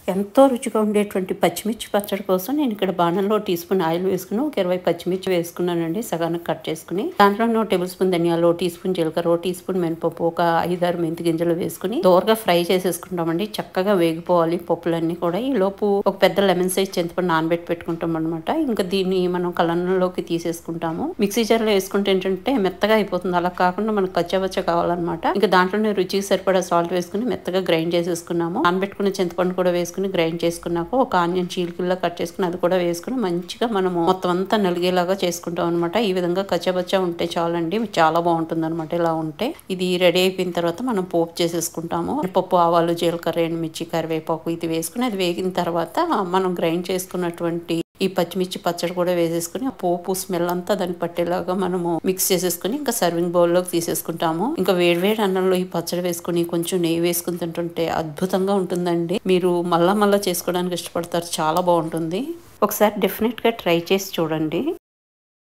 ఎంతో రుచిగా ఉండేటువంటి పచ్చిమిర్చి పచ్చడి కోసం నేను ఇక్కడ బాణంలో టీ స్పూన్ ఆయిల్ వేసుకుని ఒక 20 పచ్చిమిర్చి వేసుకున్నానండి. సగానికి కట్ చేసుకుని దాంట్లో టేబుల్ స్పూన్ ధనియాలు, టీ స్పూన్ జీలకర్ర, టీ స్పూన్ మినపప్పు, ఒక 5-6 మెంతి గింజలు వేసుకుని దోరగా ఫ్రై చేసేసుకుంటామండి. చక్కగా వేగిపోవాలి పప్పులన్నీ కూడా. ఈ లోపు ఒక పెద్ద లెమన్ సైజ్ చింతపండు నానబెట్టి పెట్టుకుంటాం అనమాట. ఇంకా దీన్ని మనం కలన్లోకి తీసేసుకుంటాము. మిక్సీ జార్లో వేసుకుంటే ఏంటంటే మెత్తగా అయిపోతుంది. అలా కాకుండా మనకు కచ్చాబచ్చా కావాలన్నమాట. ఇంకా దాంట్లోనే రుచికి సరిపడా సాల్ట్ వేసుకుని మెత్తగా గ్రైండ్ చేసేసుకున్నాము. నానబెట్టుకున్న చింతపండు కూడా వేసుకుని గ్రైండ్ చేసుకున్నాక ఒక ఆనియన్ చీలికల్లా కట్ చేసుకుని అది కూడా వేసుకుని మంచిగా మనము మొత్తం అంతా నలిగేలాగా చేసుకుంటాం అనమాట. ఈ విధంగా కచ్చబచ్చా ఉంటే చాలండి, చాలా బాగుంటుంది అనమాట. ఇలా ఉంటే ఇది రెడీ అయిపోయిన తర్వాత మనం పోపు చేసేసుకుంటాము. పప్పు, ఆవాలు, జీలకర్ర, ఎండుమిర్చి, కరివేపాకు ఇది వేసుకుని అది వేగిన తర్వాత మనం గ్రైండ్ చేసుకున్నటువంటి ఈ పచ్చిమిర్చి పచ్చడి కూడా వేసేసుకుని ఆ పోపు స్మెల్ అంతా దానికి పట్టేలాగా మనము మిక్స్ చేసేసుకుని ఇంకా సర్వింగ్ బౌల్లోకి తీసేసుకుంటాము. ఇంకా వేడివేడి అన్నంలో ఈ పచ్చడి వేసుకుని కొంచెం నెయ్యి వేసుకుని తింటుంటే అద్భుతంగా ఉంటుందండి. మీరు మళ్ళా చేసుకోవడానికి ఇష్టపడతారు. చాలా బాగుంటుంది. ఒకసారి డెఫినెట్గా ట్రై చేసి చూడండి.